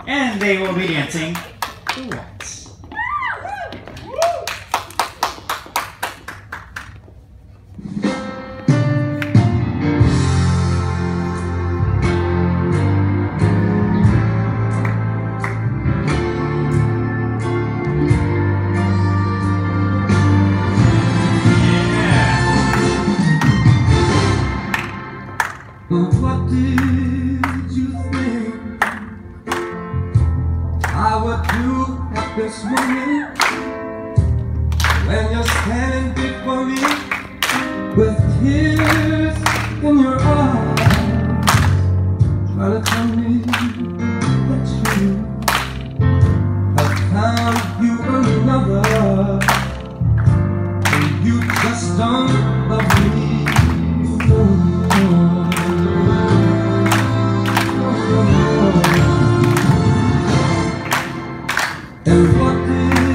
And they will be dancing the waltz. What did you think I would do at this moment when you're standing before me with tears in your eyes, trying to tell me that you have found you another and you just don't love me no more. And what did